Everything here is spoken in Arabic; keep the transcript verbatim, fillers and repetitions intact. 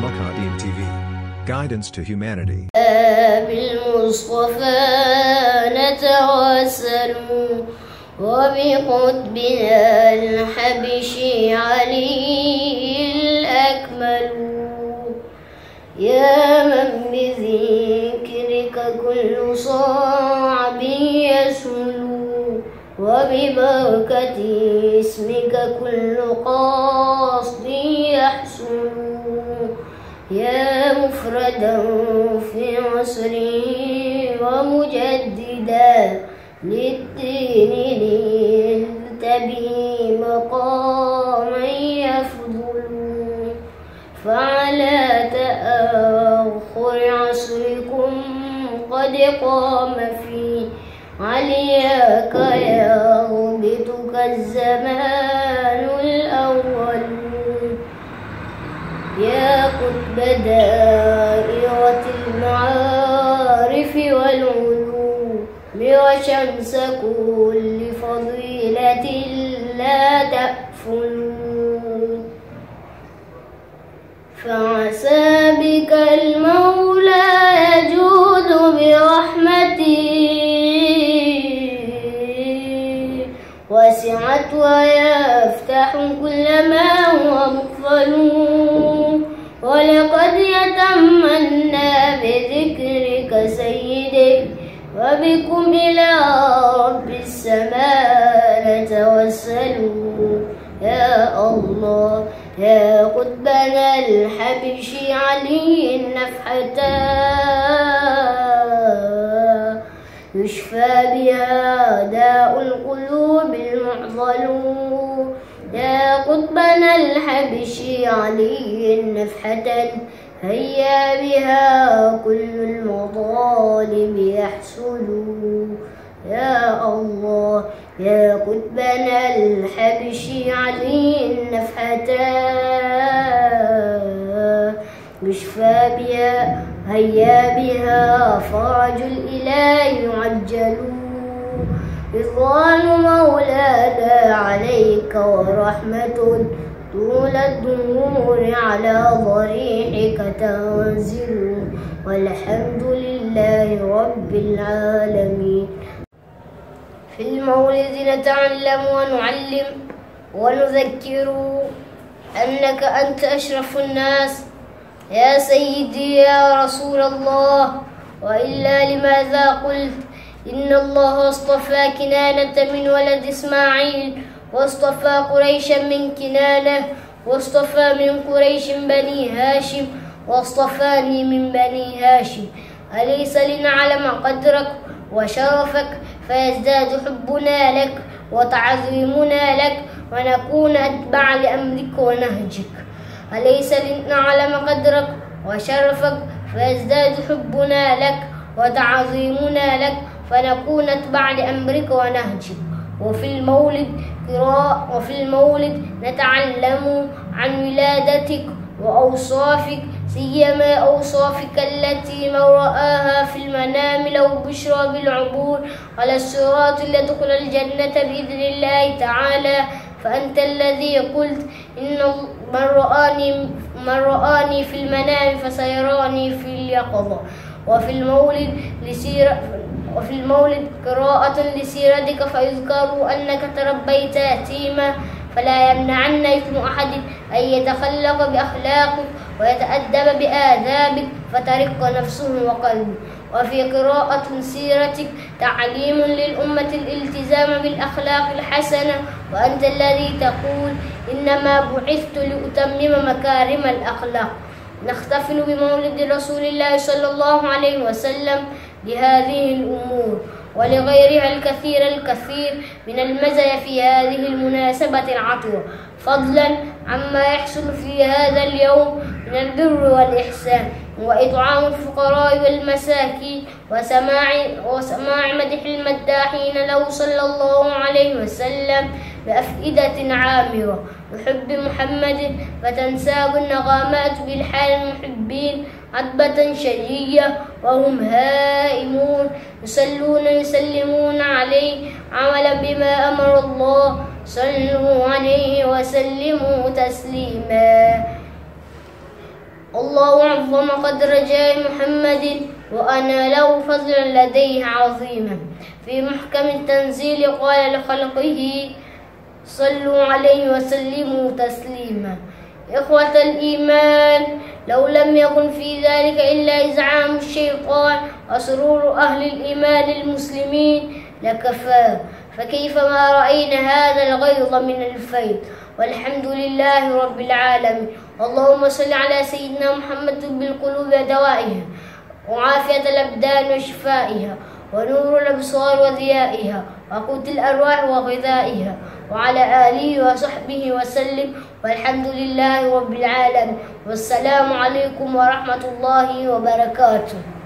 Al-Qadim تي في. Guidance to humanity. بالمصطفى نتوسل وبقطبنا الحبشي علي الأكمل. يا من بذكرك كل صعب يسهل وببركة اسمك كل قصد يحصل. يا مفردا في عصري ومجددا للدين نلت به مقاما يفضل. فعلى تأخر عصركم قد قام في علياك يغبطك الزمان الأول. يا قطب دائرة المعارف والعلوم وشمس كل فضيلة لا تأفل. فعسى بك المولى يجود برحمته وسعت ويفتح كل ما هو مقفل. ولقد يتمنى بذكرك سيدي وبكم إلى رب السماء نتوسل. يا الله يا قطبنا الحبشي علي النفحة يشفى بها داء القلوب المعضل. يا قطبنا الحبشي علي النفحة هيا بها كل المطالب يحصل. يا الله يا قطبنا الحبشي علي النفحة يشفى بها هيا بها فرج الإله يعجل. رضوان مولانا عليك ورحمة طول الدهور على ضريحك تنزل. والحمد لله رب العالمين. في المولد نتعلم ونعلم ونذكر أنك أنت أشرف الناس يا سيدي يا رسول الله. وإلا لماذا قلت إن الله اصطفى كنانة من ولد إسماعيل واصطفى قريشا من كنانة واصطفى من قريش بني هاشم واصطفاني من بني هاشم. أليس لنعلم قدرك وشرفك فيزداد حبنا لك وتعظيمنا لك ونكون أتبع لأمرك ونهجك. أليس لنعلم قدرك وشرفك فيزداد حبنا لك وتعظيمنا لك فنكون أتبع لأمرك ونهجك. وفي المولد قراءة وفي المولد نتعلم عن ولادتك وأوصافك سيما أوصافك التي من رآها في المنام لو بشرى بالعبور على الصراط ليدخل الجنة بإذن الله تعالى. فأنت الذي قلت إن من رآني من رآني في المنام فسيراني في اليقظة. وفي المولد لسيرة وفي المولد قراءة لسيرتك فيذكر أنك تربيت يتيما فلا يمنعن إثم أحد أن يتخلق بأخلاقك ويتأدب بآدابك فترق نفسه وقلبه. وفي قراءة سيرتك تعليم للأمة الالتزام بالأخلاق الحسنة. وأنت الذي تقول إنما بعثت لأتمم مكارم الأخلاق. نحتفل بمولد رسول الله صلى الله عليه وسلم لهذه الأمور ولغيرها الكثير الكثير من المزايا في هذه المناسبة العطرة، فضلا عما يحصل في هذا اليوم من البر والإحسان وإطعام الفقراء والمساكين وسماع وسماع مدح المداحين له صلى الله عليه وسلم بأفئدة عامرة بحب محمد فتنساب النغامات بالحال المحبين عذبة شجية وهم هائمون يصلون يسلمون عليه عملا بما أمر الله. صلوا عليه وسلموا تسليما. الله أعظم قدر جاه محمد وأنا له فضلا لديه عظيما. في محكم التنزيل قال لخلقه صلوا عليه وسلموا تسليما. إخوة الإيمان، لو لم يكن في ذلك إلا إزعام الشيطان وسرور أهل الإيمان المسلمين لكفى، فكيف ما رأينا هذا الغيظ من الفيض. والحمد لله رب العالمين. اللهم صل على سيدنا محمد بالقلوب ودوائها وعافية الأبدان وشفائها ونور الأبصار وضيائها وقوت الأرواح وغذائها وعلى آله وصحبه وسلم. والحمد لله رب العالمين. والسلام عليكم ورحمة الله وبركاته.